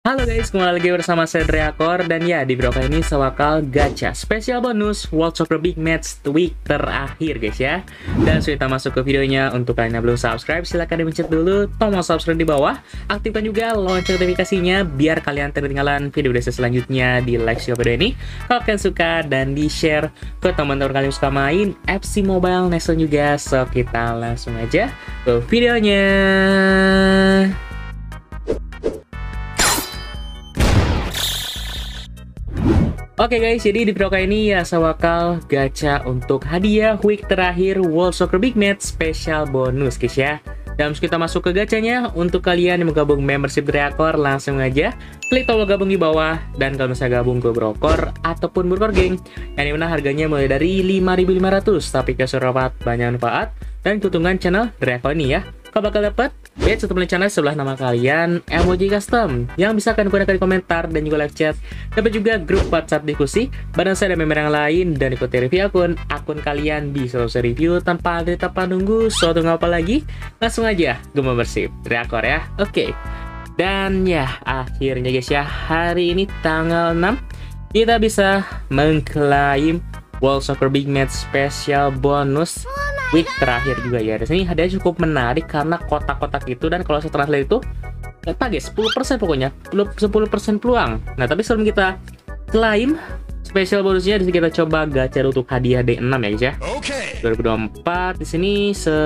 Halo guys, kembali lagi bersama saya Dreakor. Dan ya, di video kali ini saya bakal gacha spesial bonus World Soccer Big Match week terakhir guys ya. Dan sebelum kita masuk ke videonya, untuk kalian yang belum subscribe, silahkan dipencet dulu tombol subscribe di bawah. Aktifkan juga lonceng notifikasinya biar kalian tidak ketinggalan video-video selanjutnya di live video ini. Kalau kalian suka dan di-share ke teman-teman kalian yang suka main FC Mobile Legends juga. So, kita langsung aja ke videonya. Oke guys, jadi di video kali ini ya saya bakal gacha untuk hadiah week terakhir World Soccer Big Match special bonus guys ya. Dan kita masuk ke gacanya, untuk kalian yang mau gabung membership Dreakor, langsung aja klik tombol gabung di bawah. Dan kalau misalnya gabung ke Brokor ataupun Brokor Geng, yang dimana harganya mulai dari 5.500, tapi keserupat banyak manfaat dan keuntungan channel Dreakor ini ya. Kau bakal dapat badge atau channel sebelah nama kalian, emoji custom yang bisa kalian gunakan di komentar dan juga live chat. Dapat juga grup WhatsApp diskusi bareng saya dan member yang lain, dan ikuti review akun kalian bisa selesai review tanpa nunggu. So, tunggu apa lagi? Langsung aja ke membership Dreakor ya. Oke. Dan ya, akhirnya guys ya, hari ini tanggal 6 kita bisa mengklaim World Soccer Big Match special bonus week terakhir juga ya. Di sini hadiahnya cukup menarik karena kotak-kotak itu, dan kalau saya translate itu apa guys, 10% pokoknya, 10% peluang. Nah, tapi sebelum kita claim special bonusnya, di sini kita coba gacha untuk hadiah D6 ya guys ya. Oke. 2024 di sini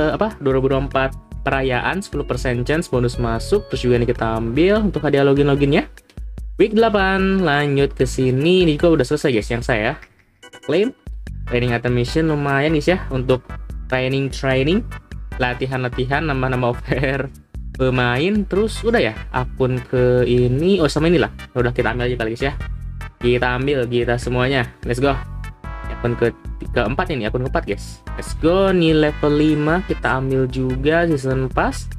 2024 perayaan 10% chance bonus masuk. Terus juga ini kita ambil untuk hadiah loginnya. Week 8 lanjut ke sini. Ini juga udah selesai guys yang saya claim. Training item mission lumayan guys ya, untuk training, latihan, nambah offer pemain. Terus udah ya, akun ke ini, oh sama inilah, udah kita ambil aja kali guys ya. Kita ambil kita semuanya, let's go. Akun keempat ini, akun keempat guys, let's go. Nih level 5 kita ambil juga season pass.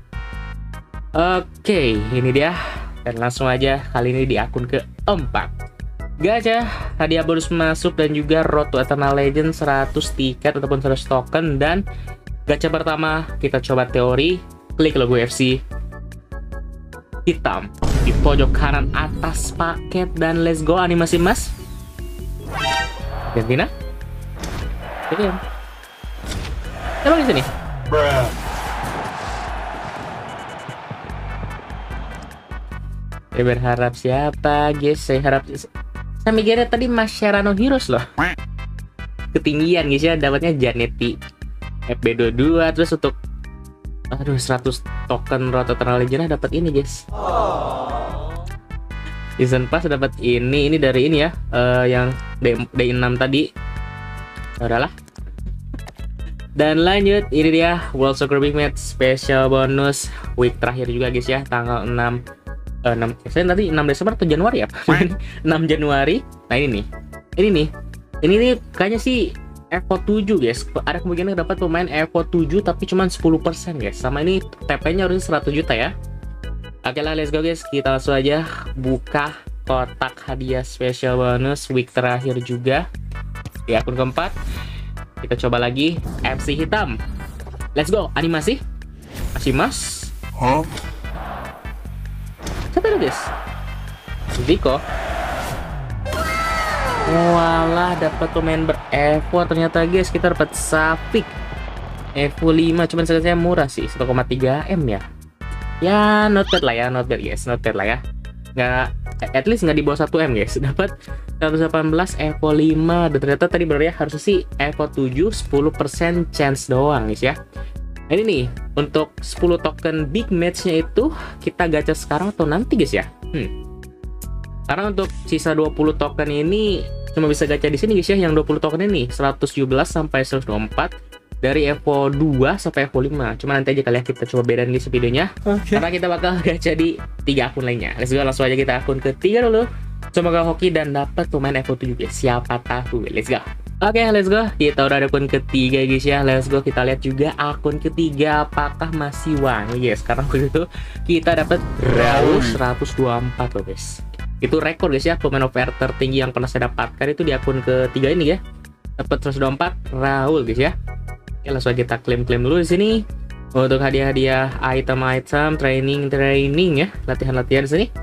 Oke, ini dia. Dan langsung aja kali ini di akun keempat gacha hadiah bonus masuk dan juga Road to Eternal Legend 100 tiket ataupun 100 token. Dan gacha pertama kita coba teori, klik logo FC hitam di pojok kanan atas paket, dan let's go animasi emas Argentina. Oke, coba di sini. Saya berharap siapa guys? Saya mikirnya tadi Mascherano Heroes loh. Ketinggian guys ya, dapatnya Janetti FB22. Terus untuk 100 token Road to Eternal Legend dapat ini guys. Season Pass dapat ini dari ini ya, yang D6 tadi. Udahlah. Dan lanjut, ini dia World Soccer Big Match special bonus week terakhir juga guys ya, tanggal 6 saya tadi 6 Desember atau Januari ya? 6 Januari. Nah ini nih kayaknya sih Evo 7 guys. Ada kemungkinan dapat pemain Evo 7 tapi cuma 10% guys. Sama ini TP-nya harusnya 100 juta ya. Oke lah, let's go guys. Kita langsung aja buka kotak hadiah special bonus week terakhir juga di akun keempat. Kita coba lagi FC hitam. Let's go, animasi masih mas. Siapa itu guys? Zico. Walah, dapat pemain ber-Evo ternyata guys. Kita dapat Safik Evo 5, cuman saya murah sih, 1,3 M ya. Ya not bad lah ya, not bad guys, not bad lah ya. Nggak, at least nggak di bawah 1 M guys. Dapat 118 Evo 5, dan ternyata tadi bener ya, harusnya sih Evo 7 10% chance doang guys ya. Ini nih, untuk 10 token big match-nya itu kita gacha sekarang atau nanti guys ya. Karena untuk sisa 20 token ini cuma bisa gacha di sini guys ya, yang 20 token ini 117 sampai 124 dari Evo 2 sampai Evo 5. Cuma nanti aja kali ya, kita coba bedain guys videonya. Karena kita bakal gacha di 3 akun lainnya. Let's go, langsung aja kita akun ketiga dulu. Semoga hoki dan dapat pemain Evo 7 guys. Siapa tahu. Let's go. Oke, let's go. Kita udah ada akun ketiga guys ya. Let's go, kita lihat juga akun ketiga apakah masih wangi guys. Karena begitu kita dapat Raul 124 loh guys. Itu rekor guys ya, pemain offer tertinggi yang pernah saya dapatkan itu di akun ketiga ini ya. Dapat 124 Raul guys ya. Oke, langsung aja kita klaim dulu di sini. Untuk hadiah-hadiah item-item training ya, latihan-latihan di sini.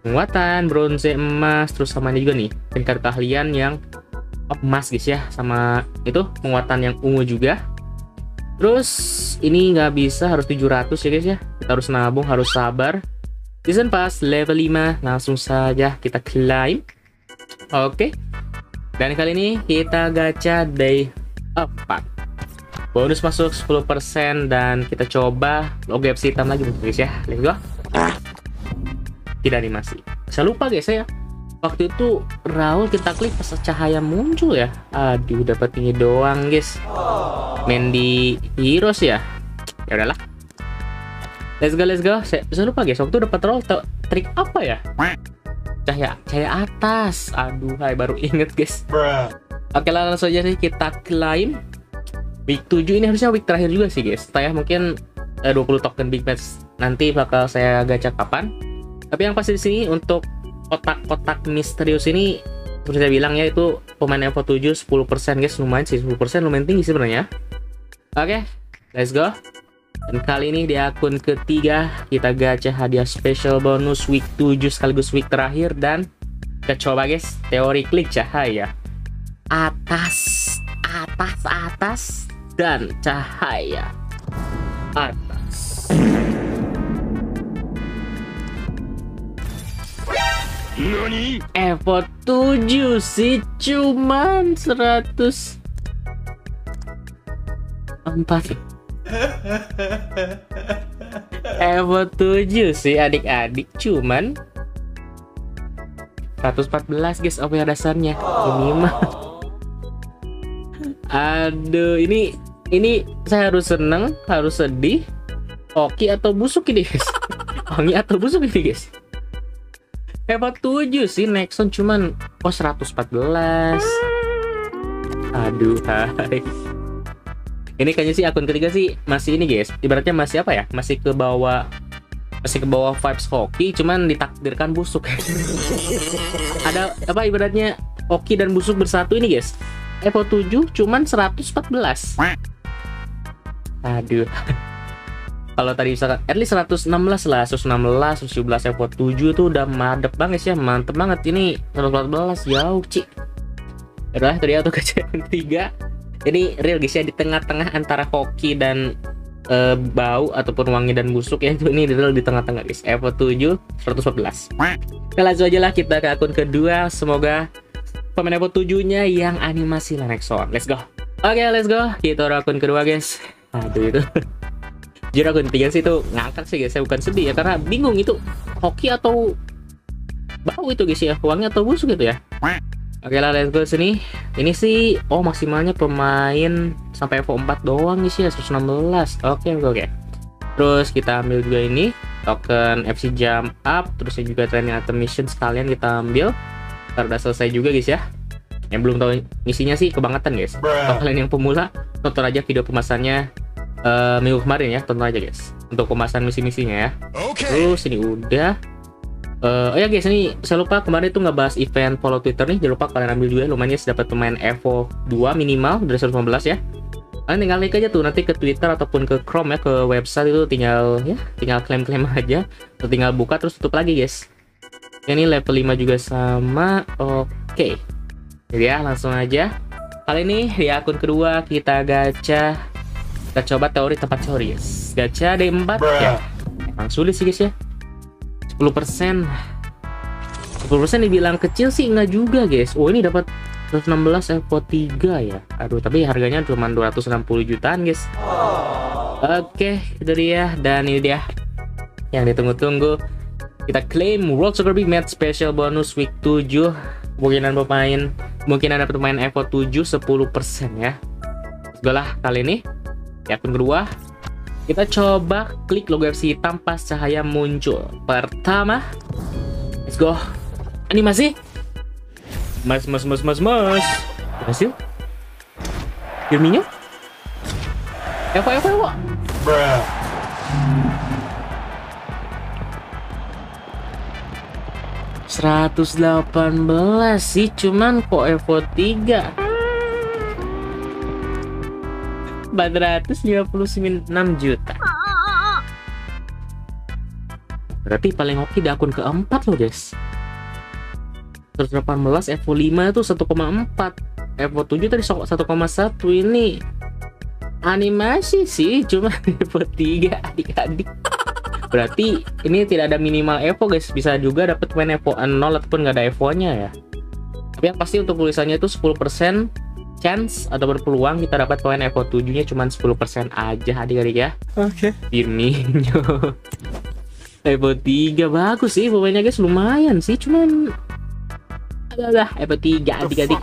penguatan, bronze, emas, terus sama ini juga nih tingkat keahlian yang emas guys ya, sama itu penguatan yang ungu juga. Terus ini nggak bisa, harus 700 ya guys ya, kita harus nabung, harus sabar. Season Pass level 5, langsung saja kita climb. Oke. Dan kali ini kita gacha day 4. Bonus masuk 10% dan kita coba logo FC hitam lagi guys ya. Let's go. Tidak animasi. Saya lupa guys ya. Waktu itu Raul kita klik pas cahaya muncul ya. Aduh, dapat ini doang guys. Main di Heroes ya. Ya udahlah. Let's go. Saya lupa guys. Waktu itu dapat Raul trik apa ya? Cahaya atas. Aduh, baru inget guys. Oke lah, langsung aja nih kita climb. Week 7 ini harusnya week terakhir juga sih guys. Saya mungkin 20 token big match nanti bakal saya gacha kapan. Tapi yang pasti di sini untuk kotak-kotak misterius ini seperti saya bilang ya, itu pemain Evo 7 10% guys, lumayan sih, 10% lumayan tinggi sebenarnya. Oke, let's go. Dan kali ini di akun ketiga kita gacha hadiah special bonus week 7 sekaligus week terakhir, dan kita coba guys teori klik cahaya atas dan cahaya atas. Nani? Evo 7 sih cuman 104. Evo 7 sih adik-adik cuman 114 guys, apa ya dasarnya ini mah. Aduh, ini saya harus seneng, harus sedih, hoki atau busuk ini guys. Hoki atau busuk ini guys. Evo 7 sih Nexon cuman 114. Aduh, hai. Ini kayaknya sih akun ketiga sih masih ini guys. Ibaratnya masih apa ya? Masih ke bawah vibes hoki, cuman ditakdirkan busuk. Ada apa ibaratnya hoki dan busuk bersatu ini guys. Evo 7 cuman 114. Aduh. Kalau tadi misalkan at least 116 lah, 116, 117 Evo 7 tuh udah madep banget ya, mantep banget. Ini 114 jauh, Ci. Udah, tadi auto gacha yang 3. Ini real guys ya, di tengah-tengah antara hoki dan bau ataupun wangi dan busuk ya, itu ini real di tengah-tengah guys. Evo 7 114. Nah, langsung aja lah kita ke akun kedua. Semoga pemain Evo 7-nya yang animasi Nexon. Let's go. Oke, let's go. Kita udah akun kedua guys. Aduh, itu jujur akun ketiga sih itu ngangkat sih guys. Saya bukan sedih ya, karena bingung itu hoki atau bau itu guys ya, wangi atau busuk gitu ya. Oke lah, let's go sini. Ini sih maksimalnya pemain sampai Evo 4 doang guys ya, 116. Oke. Terus kita ambil juga ini token FC Jump Up, terus juga training item mission sekalian kita ambil. Ntar udah selesai juga guys ya. Yang belum tahu misinya sih kebangetan guys. Kalau kalian yang pemula, tonton aja video pemasannya minggu kemarin ya, tonton aja guys untuk pemasan misi-misinya ya. Terus ini udah. Oh ya guys, ini saya lupa kemarin itu nggak bahas event follow Twitter nih. Jangan lupa kalian ambil juga, lumayan ya, dapat pemain Evo 2 minimal dari 115 ya. Kalian tinggal link aja tuh nanti ke Twitter ataupun ke Chrome ya, ke website itu tinggal klaim-klaim aja. Atau tinggal buka terus tutup lagi guys. Ini level 5 juga sama. Oke. Jadi ya, langsung aja. Kali ini di akun kedua kita gacha. Kita coba teori tempat teori guys. Gacha D4 ya. Emang sulit sih guys ya. 10% dibilang kecil sih enggak juga guys. Ini dapat 116 Evo 3 ya. Aduh, tapi harganya cuma 260 jutaan guys. Oke, itu dia. Dan ini dia yang ditunggu-tunggu. Kita claim World Soccer Big Match Special Bonus Week 7. Kemungkinan dapat pemain Evo 7 10% ya. Let's go lah kali ini. Di akun kedua kita coba klik logo FC hitam pas cahaya muncul. Pertama, let's go. Animasi. Mas. Berhasil. Firmino. Evo. 118 sih, cuman kok Evo 3 456 juta. Berarti paling oke di akun keempat loh guys. 118, Evo 5 itu 1,4, Evo 7 tadi 1,1. Ini animasi sih, cuma Evo 3 adik-adik. Berarti ini tidak ada minimal Evo guys, bisa juga dapat main Evo 0 ataupun nggak ada Evo-nya ya. Tapi yang pasti untuk tulisannya itu 10% chance atau berpeluang kita dapat poin Evo 7-nya cuma 10% aja adik-adik ya. Oke. Firmino. Evo 3 bagus sih pemainnya guys, lumayan sih, cuman Evo 3 adik-adik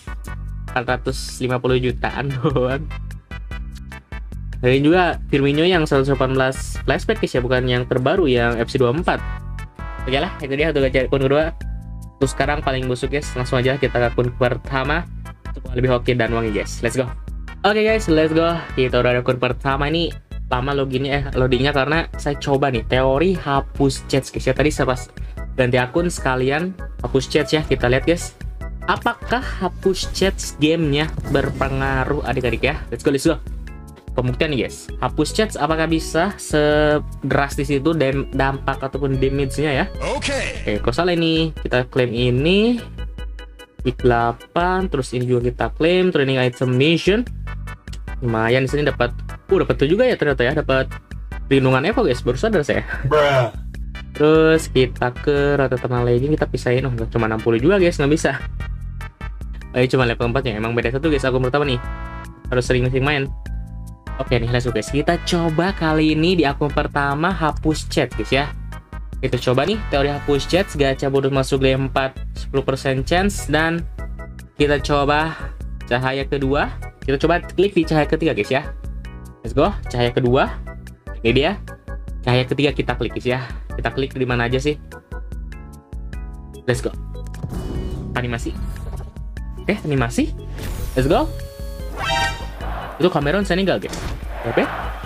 450 jutaan doang. Dan juga Firmino yang 118 flashback guys ya, bukan yang terbaru yang FC24. Oke lah, itu dia untuk gacha akun kedua. Terus sekarang paling busuk guys, langsung aja kita ke akun pertama untuk lebih hoki dan wangi guys. Let's go. Oke guys, let's go. Kita udah ada akun pertama. Ini lama loadingnya karena saya coba nih teori hapus chat guys ya. Tadi saya pas ganti akun sekalian hapus chat ya. Kita lihat guys, apakah hapus chat gamenya berpengaruh adik-adik ya. Let's go. Pembuktian nih guys, hapus chat apakah bisa sedrastis itu dampak ataupun damage-nya ya. Oke, kalau salah ini kita klaim ini week 8, terus ini juga kita klaim training item mission. Lumayan di sini dapat dapat tuh juga ya ternyata ya, dapat perlindungan Evo guys, baru sadar saya. Terus kita ke rata tenang legend, kita pisahin. Cuma 60 juga guys, nggak bisa. Cuma level 4 ya, emang beda satu guys. Akun pertama nih harus sering-sering main. Oke nih, let's go guys. Kita coba kali ini di akun pertama hapus chat guys ya. Kita coba nih teori hapus chat, gacha bonus masuk game 4 10% chance, dan kita coba cahaya kedua. Kita coba klik di cahaya ketiga guys ya. Let's go, cahaya kedua. Ini dia. Cahaya ketiga kita klik guys ya. Kita klik di mana aja sih? Let's go. Animasi. Oke, animasi. Let's go. Itu Cameron Senegal guys. Oke.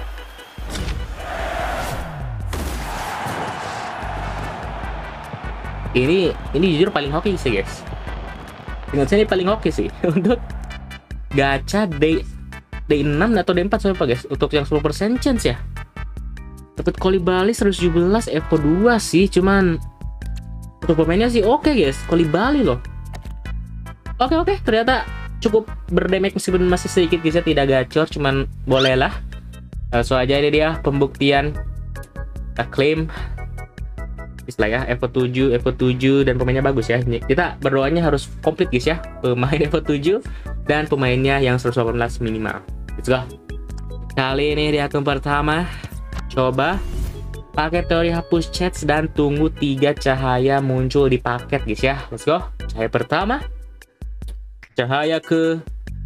Ini jujur paling hoki sih guys. Ingat saya ini paling hoki sih untuk gacha D6 atau D4 siapa guys? Untuk yang 10% chance ya. Dapat Kolibali 117 Evo 2 sih, cuman untuk pemainnya sih oke guys. Kolibali loh. Oke, ternyata cukup berdamage meskipun masih sedikit guys ya, tidak gacor, cuman boleh lah. Langsung aja ini dia pembuktian. Kita klaim istilah ya, Evo 7 dan pemainnya bagus ya. Kita berdoanya harus komplit guys ya, pemain Evo 7 dan pemainnya yang 118 minimal. Let's go. Kali ini di akun pertama coba pakai teori hapus chats dan tunggu 3 cahaya muncul di paket guys ya. Let's go. Cahaya pertama, cahaya kedua,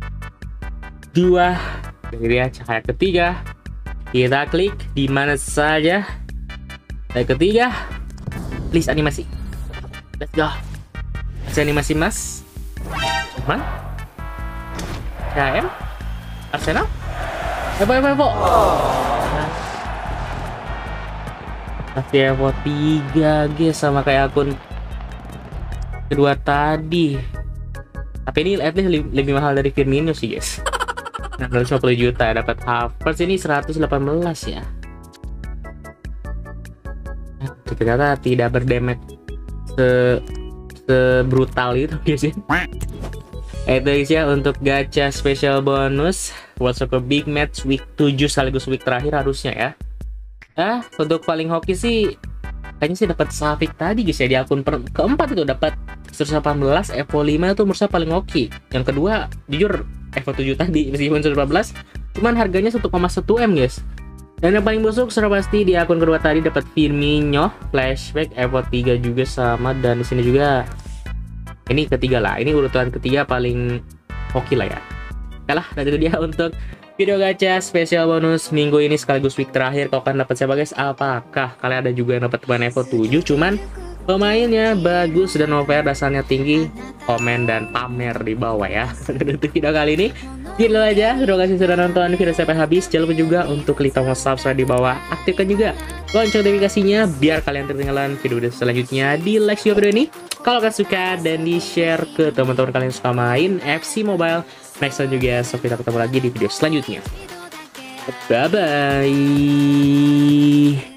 ini dia cahaya ketiga. Kita klik di mana saja. Cahaya ketiga, please animasi. Let's go. Kasih animasi mas. Cuman CM Arsenal Evo. Tapi Evo 3 guys, sama kayak akun kedua tadi. Tapi ini at least lebih mahal dari Firmino sih guys. 650 juta dapat Havertz, ini 118 ya. Ternyata tidak berdamage sebrutal itu guys ya. Itu guys ya untuk gacha special bonus World Soccer Big Match week 7 sekaligus week terakhir harusnya ya. Untuk paling hoki sih kayaknya sih dapat Savic tadi guys ya, di akun keempat itu dapat 118 Evo 5 itu menurut saya paling hoki. Yang kedua jujur Evo 7 tadi meskipun 114 cuman harganya 1,1 M guys. Dan yang paling busuk sudah pasti di akun kedua tadi dapat Firmino flashback Evo 3 juga sama, dan di sini juga ini ketiga lah. Ini urutan ketiga paling hoki lah ya. Kalah, dan itu dia untuk video gacha spesial bonus minggu ini sekaligus week terakhir. Kau kan dapat siapa guys? Apakah kalian ada juga yang dapat pemain Evo 7 cuman pemainnya bagus dan OVR dasarnya tinggi? Komen dan pamer di bawah ya. Untuk video kali ini gitu aja. Terima kasih sudah nonton video sampai habis. Jangan lupa juga untuk klik tombol subscribe di bawah, aktifkan juga lonceng notifikasinya biar kalian tertinggalan video selanjutnya. Di like video ini kalau kalian suka dan di share ke teman-teman kalian yang suka main FC Mobile. Next time juga, so kita ketemu lagi di video selanjutnya. Bye bye.